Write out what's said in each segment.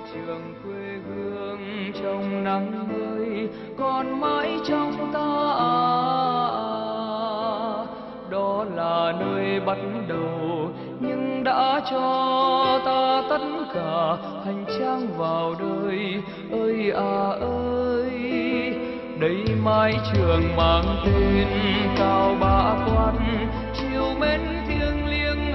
trường quê hương trong nắng mới còn mãi trong ta đó là nơi bắt đầu nhưng đã cho ta tất cả hành trang vào đời ơi à ơi. Đây mái trường mang tên Cao Bá Quan chiều mến thiêng liêng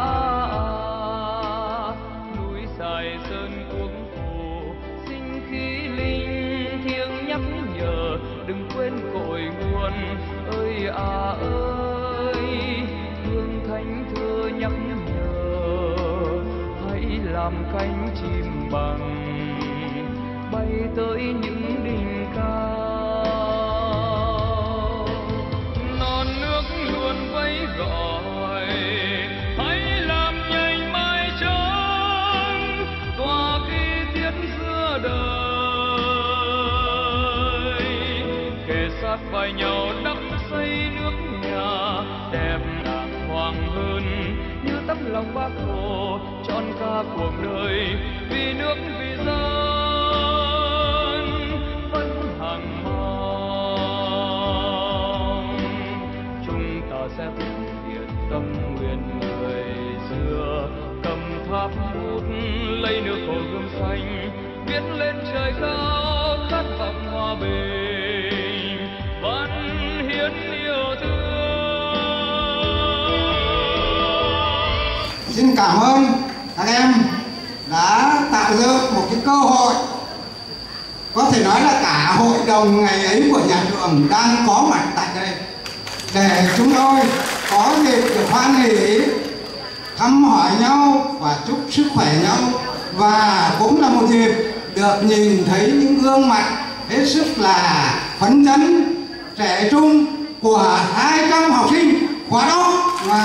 núi Sài Sơn cuống phù sinh khí linh thiêng nhắc nhở đừng quên cội nguồn ơi à ơi. Hương thánh thơ nhắc nhở hãy làm cánh chim bằng bay tới những đỉnh cao. Non nước luôn vẫy gọi hãy làm nhanh mái trắng tỏa khí tiết giữa đời. Kề sát vai nhau đắp xây nước nhà đẹp đàng hoàng hơn như tấm lòng Bác Hồ trọn cả cuộc đời vì nước vì dân vẫn hằng mong. Chúng ta sẽ thực hiện tâm nguyện người xưa cầm tháp bút lấy nước Hồ Gươm xanh viết lên trời cao khát vọng hòa bình văn hiến yêu thương. Xin cảm ơn các em đã tạo ra một cái cơ hội, có thể nói là cả hội đồng ngày ấy của nhà trường đang có mặt tại đây để chúng tôi có dịp được hoan hỷ thăm hỏi nhau và chúc sức khỏe nhau, và cũng là một dịp được nhìn thấy những gương mặt hết sức là phấn chấn trẻ trung của 200 học sinh khóa đó.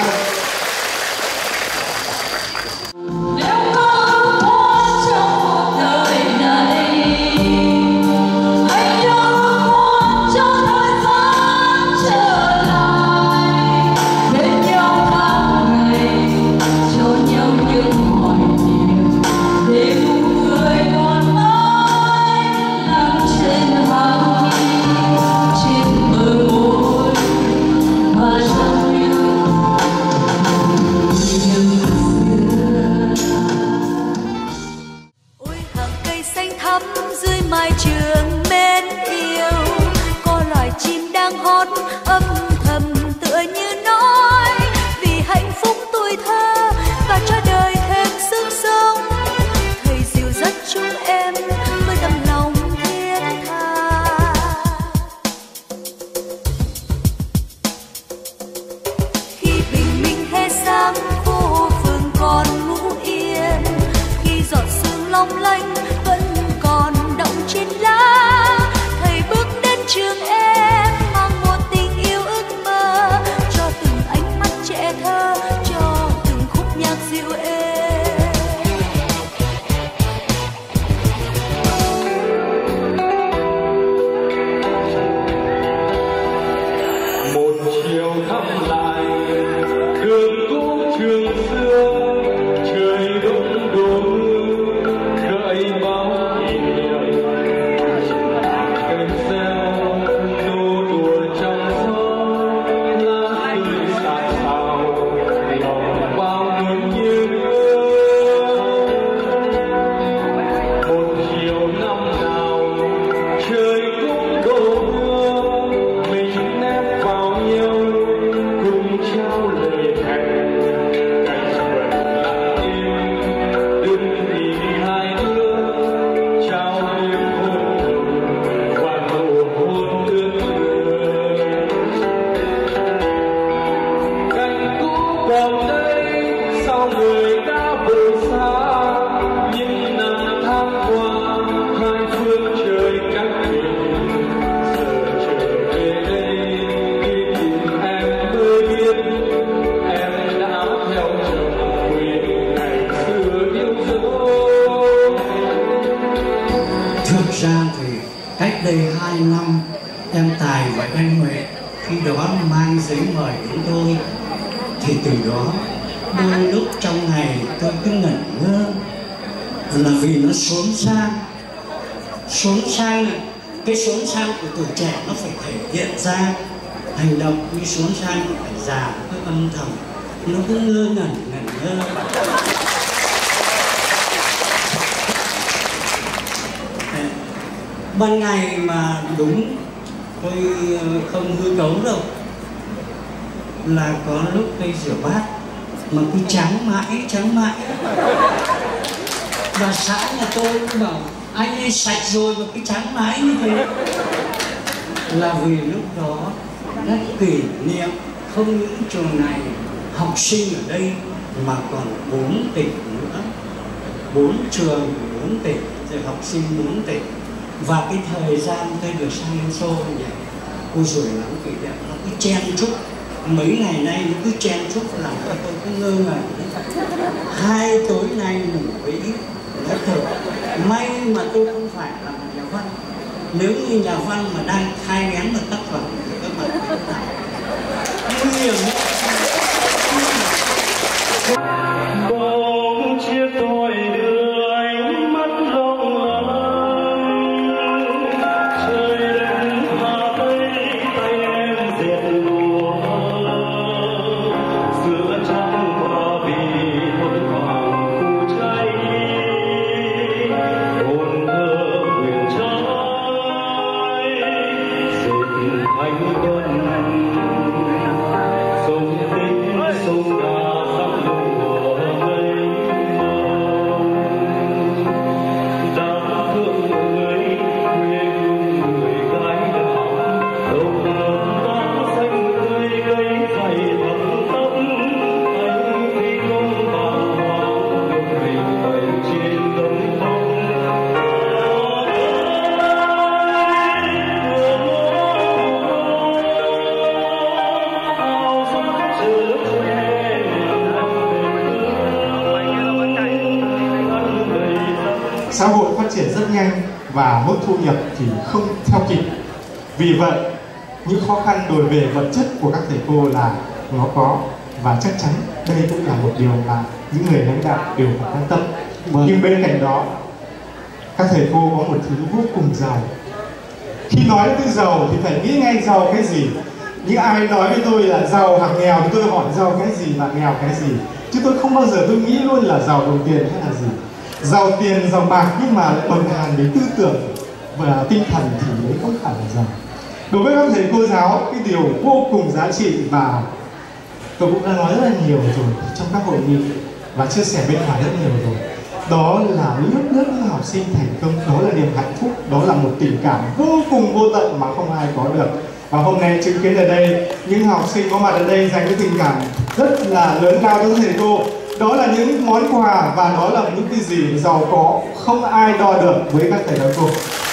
đây 2 năm em Tài và em Huệ khi đó mang giấy mời đến tôi, thì từ đó đôi lúc trong ngày tôi cứ ngẩn ngơ là vì nó xốn sang. Cái xốn sang của tuổi trẻ nó phải thể hiện ra hành động, như xốn sang nó phải già, nó âm thầm, nó cứ ngơ ngẩn ngơ. Ban ngày mà đúng tôi không hư cấu đâu, là có lúc tôi rửa bát mà cứ trắng mãi. Và xã nhà tôi bảo anh ấy sạch rồi mà cứ trắng mãi như thế, là vì lúc đó rất kỷ niệm không những trường này học sinh ở đây mà còn 4 tỉnh nữa, 4 trường 4 tỉnh, rồi học sinh 4 tỉnh. Và cái thời gian tôi được sang Liên Xô như vậy, ôi rồi lắm kỷ niệm, nó cứ chen chúc. Mấy ngày nay nó cứ chen chúc làm cho tôi cứ ngơ ngẩn. 2 tối nay ngủ với ít, nói thật, may mà tôi không phải là một nhà văn. Nếu như nhà văn mà đang thai nghén một tác phẩm thì các bạn biết nào nguy hiểm. Bóng chiếc tôi đưa ánh mắt long lanh, trời đất hạ tay em dệt lụa, giữa trăng hoa vì hồn hoàng khu trái hồn thơ huyền trai dệt thanh vân sông tinh sông đà. Xã hội phát triển rất nhanh và mức thu nhập thì không theo kịp. Vì vậy, những khó khăn đối về vật chất của các thầy cô là nó có, và chắc chắn đây cũng là một điều mà những người lãnh đạo đều phải quan tâm. Nhưng bên cạnh đó, các thầy cô có một thứ vô cùng giàu. Khi nói đến từ giàu thì phải nghĩ ngay giàu cái gì. Những ai nói với tôi là giàu hoặc nghèo thì tôi hỏi giàu cái gì và nghèo cái gì. Chứ tôi không bao giờ tôi nghĩ luôn là giàu đồng tiền hay là gì. Giàu tiền, giàu bạc nhưng mà lại bần hàn về tư tưởng và tinh thần thì đấy không phải là giàu. Đối với các thầy cô giáo, cái điều vô cùng giá trị và tôi cũng đã nói rất là nhiều rồi trong các hội nghị và chia sẻ bên ngoài rất nhiều rồi. Đó là lớp học sinh thành công, đó là niềm hạnh phúc, đó là một tình cảm vô cùng vô tận mà không ai có được. Và hôm nay chứng kiến ở đây, những học sinh có mặt ở đây dành cái tình cảm rất là lớn lao cho thầy cô. Đó là những món quà và đó là những cái gì giàu có, không ai đo được với các thầy cô.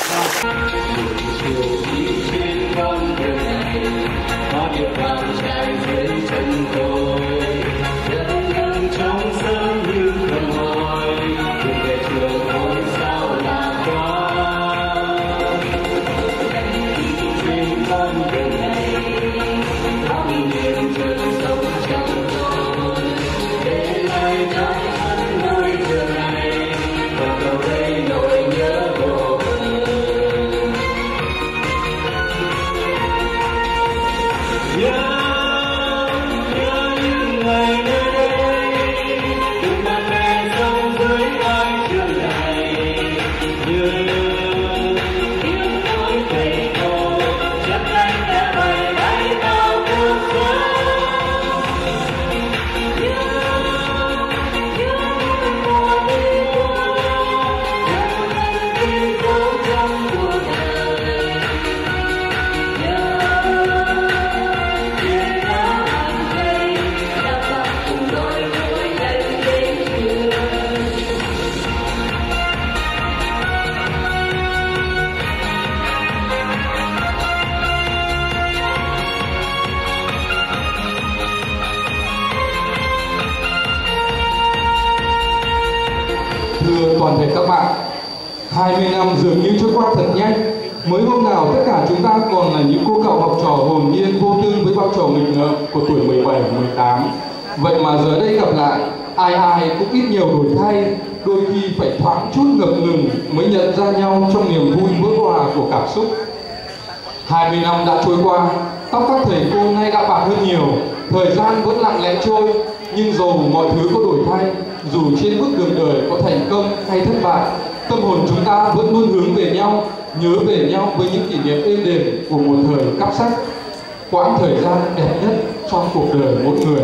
Thưa toàn thể các bạn, 20 năm dường như trôi qua thật nhanh. Mới hôm nào tất cả chúng ta còn là những cô cậu học trò hồn nhiên vô tư với bao trò nghịch ngợm của tuổi 17, 18. Vậy mà giờ đây gặp lại, ai ai cũng ít nhiều đổi thay. đôi khi phải thoáng chút ngập ngừng mới nhận ra nhau trong niềm vui vỡ hòa của cảm xúc. 20 năm đã trôi qua, tóc các thầy cô nay đã bạc hơn nhiều, thời gian vẫn lặng lẽ trôi, nhưng dầu mọi thứ có đổi thay, dù trên bước đường đời có thành công hay thất bại, tâm hồn chúng ta vẫn luôn hướng về nhau, nhớ về nhau với những kỷ niệm êm đềm của một thời cắp sách, quãng thời gian đẹp nhất trong cuộc đời mỗi người.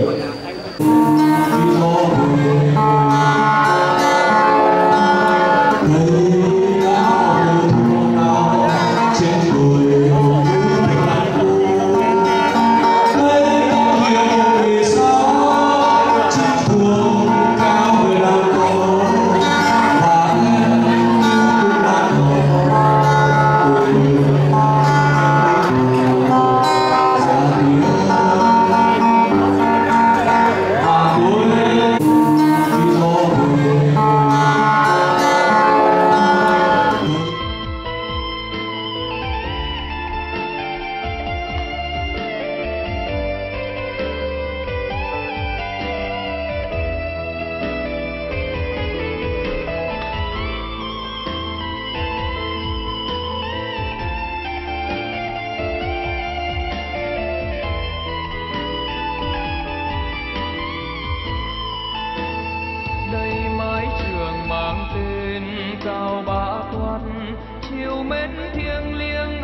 Cao bá quát chiều mến thiêng liêng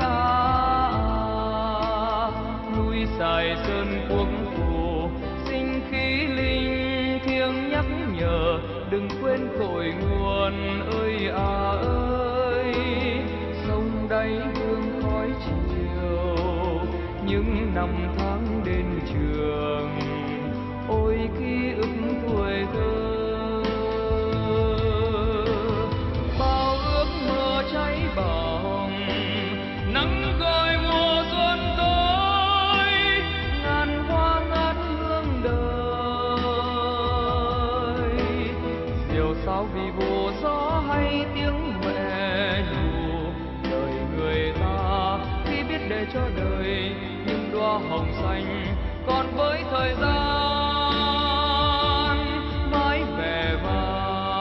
núi Sài Sơn quốc phù sinh khí linh thiêng nhắc nhở đừng quên cội nguồn ơi ơi. Sông đáy hương khói chiều những năm tháng đến trường, ôi ký ức tuổi thơ. Cháy bỏng nắng gọi mùa xuân tới, ngàn hoa ngát hương đời. Diều sao vì vụ gió hay tiếng mẹ nhủ, đời người ta khi biết để cho đời những đóa hồng xanh, còn với thời gian mãi vẻ vang.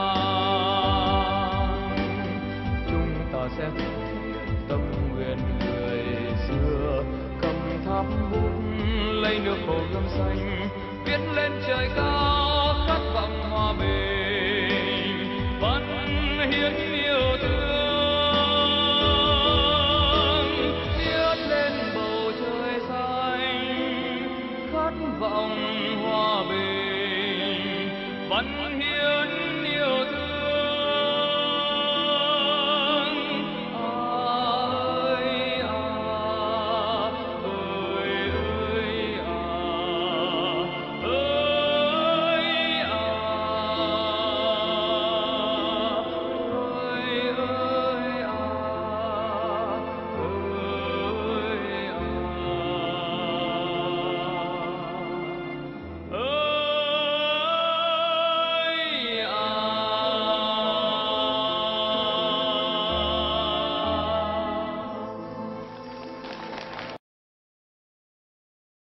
Sẽ thực hiện tâm nguyện người xưa, cầm tháp bút lấy nước hồ gươm xanh, viết lên trời cao khát vọng hòa bình.